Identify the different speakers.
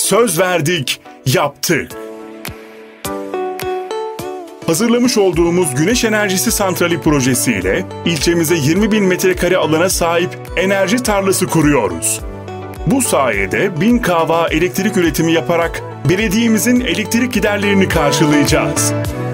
Speaker 1: Söz verdik, yaptık. Hazırlamış olduğumuz güneş enerjisi santrali projesiyle ilçemize 20.000 metrekare alana sahip enerji tarlası kuruyoruz. Bu sayede 1000 kW elektrik üretimi yaparak belediyemizin elektrik giderlerini karşılayacağız.